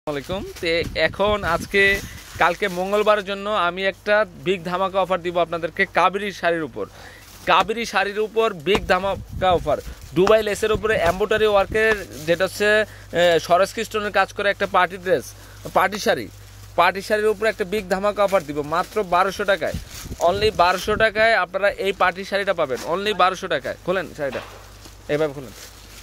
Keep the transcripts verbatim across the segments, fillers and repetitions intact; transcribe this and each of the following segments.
আসসালামাইকুম। তো এখন আজকে কালকে মঙ্গলবারের জন্য আমি একটা বিগ ধামাকা অফার দিব আপনাদেরকে কাবেরী শাড়ির উপর। কাবেরী শাড়ির উপর বিগ ধামাকা অফার, দুবাই লেসের উপরে এম্ব্রয়ডারি ওয়ার্কের, যেটা হচ্ছে সরস্কি স্টোনের কাজ করে একটা party dress, party sari, party শাড়ির উপরে একটা বিগ ধামাকা অফার দিব মাত্র বারোশো টাকায়। অনলি বারোশো টাকায় আপনারা এই পার্টি শাড়িটা পাবেন, অনলি বারোশো টাকায়। খোলেন শাড়িটা, এইভাবে খোলেন।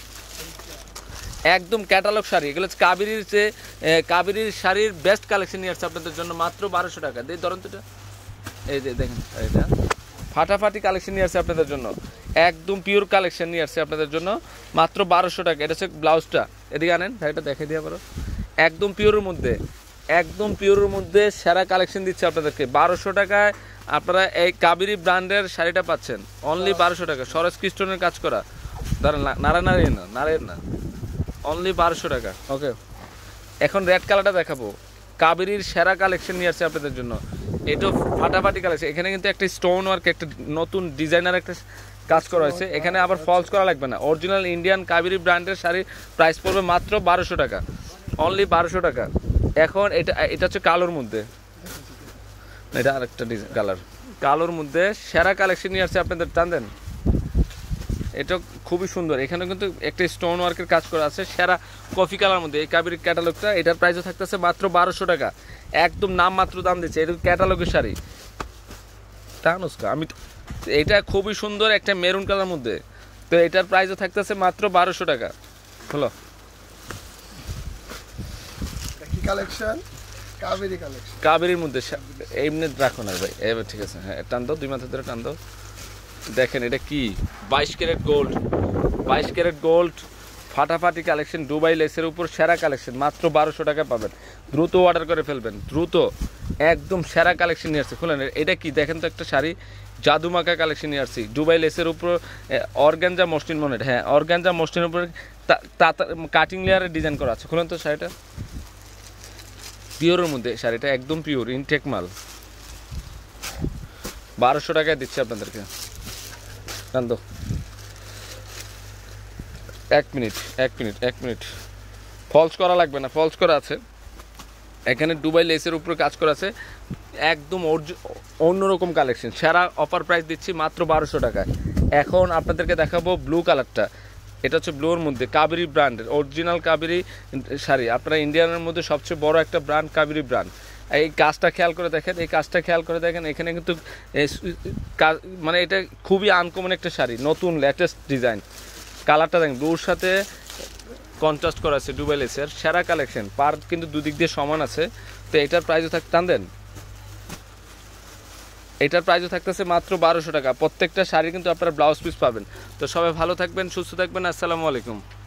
একদম ক্যাটালগ শাড়ি, এগুলো কাবেরীর যে কাবেরীর শাড়ির বেস্ট কালেকশন নিয়ে আসছে আপনাদের জন্য মাত্র বারোশো টাকা দিয়ে। ধরুন তো, এই যে দেখেন শাড়িটা ফাটাফাটি কালেকশন নিয়ে আসছে আপনাদের জন্য, একদম পিওর কালেকশন নিয়ে আসছে আপনাদের জন্য মাত্র বারোশো টাকা। এটা হচ্ছে ব্লাউজটা, এদিকে আনেন শাড়িটা দেখে দিয়ে পারো। একদম পিওরের মধ্যে, একদম পিওরের মধ্যে সেরা কালেকশন দিচ্ছে আপনাদেরকে বারোশো টাকায়। আপনারা এই কাবেরী ব্র্যান্ডের শাড়িটা পাচ্ছেন অনলি বারোশো টাকা, সরস্কি স্টোনের কাজ করা। দাঁড়ান, নাড়া নাড়ি না, নাড়েন না, অনলি বারোশো টাকা। ওকে, এখন রেড কালারটা দেখাবো। কাবেরীর সেরা কালেকশন নিয়ে আসছে আপনাদের জন্য, এটাও ফাটাফাটি কালেকশন। এখানে কিন্তু একটা স্টোন ওয়ার্ক, একটা নতুন ডিজাইনার একটা কাজ করা হয়েছে। এখানে আবার ফলস করা লাগবে না, অরিজিনাল ইন্ডিয়ান কাবেরী ব্র্যান্ডের শাড়ির প্রাইস পড়বে মাত্র বারোশো টাকা, অনলি বারোশো টাকা। এখন এটা এটা হচ্ছে কালোর মধ্যে, এটা আরেকটা ডিজাইন কালার, কালোর মধ্যে সেরা কালেকশন নিয়ে আসছে আপনাদের। টান দেন, এটা খুবই সুন্দর। এখানে কিন্তু একটা স্টোন ওয়ার্কের কাজ করা আছে সেরা কফি কালার মধ্যে এই কাবেরী ক্যাটালগটা। এটার প্রাইসও থাকতেছে মাত্র বারোশো টাকা, একদম নাম মাত্র দাম দিচ্ছে। এটা ক্যাটালগের শাড়ি টানুস্কা, আমি এটা খুবই সুন্দর একটা মেরুন কালার মধ্যে। তো এটার প্রাইসও থাকতেছে মাত্র বারোশো টাকা। হলো কালেকশন কাবেরী কালেকশন, কাবেরীর মধ্যে এমনি রাখো না ভাই, এবার ঠিক আছে। হ্যাঁ, টান দাও, দুই মাথা ধরে টান দাও। দেখেন এটা কি, বাইশ ক্যারেট গোল্ড, বাইশ ক্যারেট গোল্ড ফাটাফাটি কালেকশন, দুবাই লেসের উপর সেরা কালেকশন মাত্র বারোশো টাকা পাবেন। দ্রুত অর্ডার করে ফেলবেন, দ্রুত, একদম সেরা কালেকশন নিয়ে আসছে। খুলেন, এটা কি দেখেন তো, একটা শাড়ি জাদুমাকা কালেকশন নিয়ে আসছি দুবাই লেসের উপর, অর্গানজা মসলিন মনে, হ্যাঁ অর্গানজা মসলিনের উপরে কাটিং লেয়ারের ডিজাইন করা আছে। খুলেন তো শাড়িটা, পিওরের মধ্যে শাড়িটা, একদম পিওর ইনটেক মাল, বারোশো টাকায় দিচ্ছে আপনাদেরকে। কান্দো, এক মিনিট এক মিনিট এক মিনিট ফলস করা লাগবে না, ফলস করা আছে এখানে, দুবাই লেসের উপরে কাজ করা আছে, একদম অন্যরকম কালেকশন। সেরা অফার প্রাইস দিচ্ছি মাত্র বারোশো টাকায়। এখন আপনাদেরকে দেখাবো ব্লু কালারটা, এটা হচ্ছে ব্লুর মধ্যে কাবেরী ব্র্যান্ডের অরিজিনাল কাবেরী শাড়ি। আপনারা ইন্ডিয়ানের মধ্যে সবচেয়ে বড় একটা ব্র্যান্ড কাবেরী ব্র্যান্ড। এই কাজটা খেয়াল করে দেখেন, এই কাজটা খেয়াল করে দেখেন। এখানে কিন্তু মানে এটা খুবই আনকমন একটা শাড়ি, নতুন লেটেস্ট ডিজাইন। কালারটা দেখেন, ব্লুর সাথে কন্ট্রাস্ট করা আছে দুবাই লেসের সেরা কালেকশন। পার কিন্তু দুদিক দিয়ে সমান আছে। তো এটার প্রাইসও থাক টান দেন, এটার প্রাইসও থাকতেছে মাত্র বারোশো টাকা। প্রত্যেকটা শাড়ি কিন্তু আপনারা ব্লাউজ পিস পাবেন। তো সবাই ভালো থাকবেন, সুস্থ থাকবেন, আসসালামু আলাইকুম।